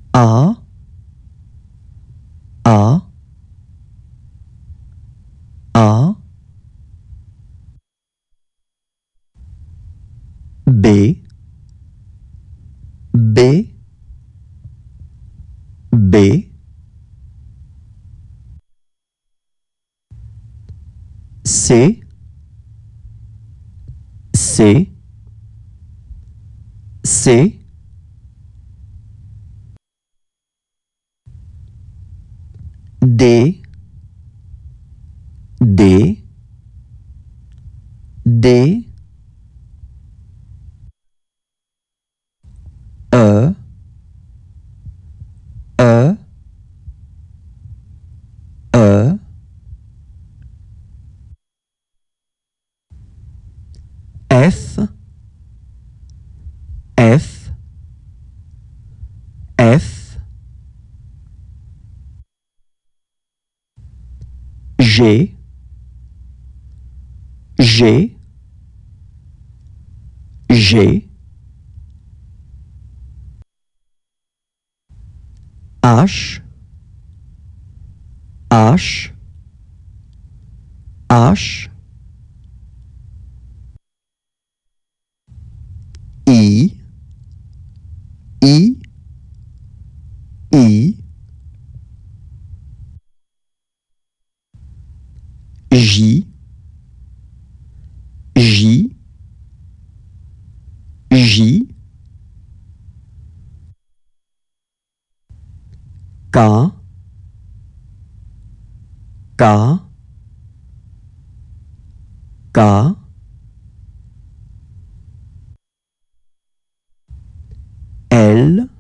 A, A, A, B, B, B, C, C, C, D, D, D, E, E, E, F, F, F, G, G, G, H, H, H, I, I, I, J, J, J, K, K, K, L,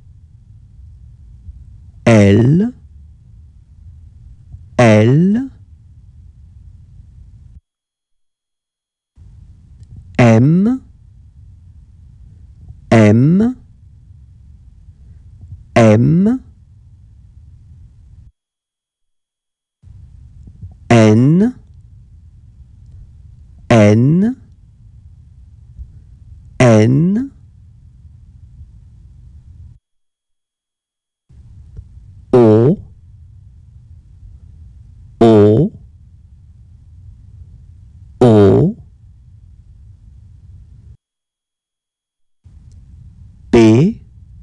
L, L, M, M, M, N, N, N, O, O, O, P,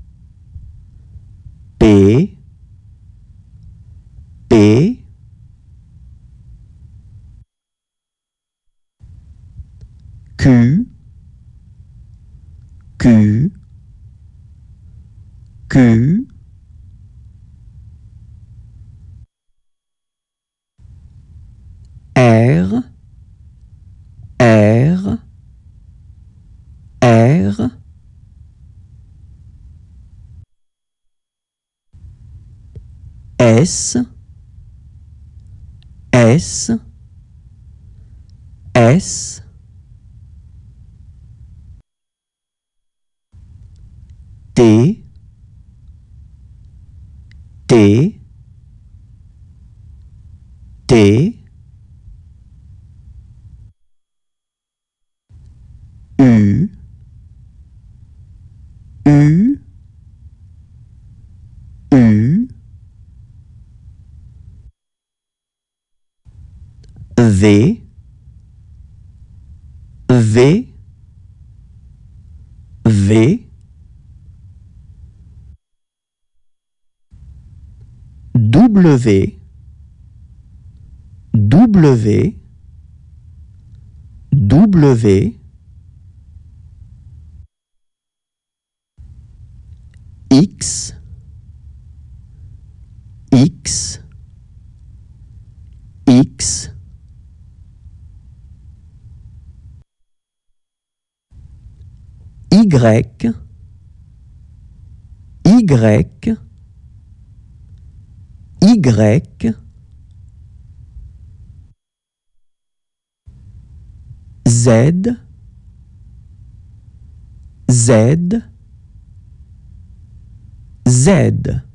P, P, Q, Q, Q, R, R, R, S, S, S, T, T, T, U, U, U, V, V, V, W, W, W, X, X, X, Y, Y, Y, Z, Z, Z.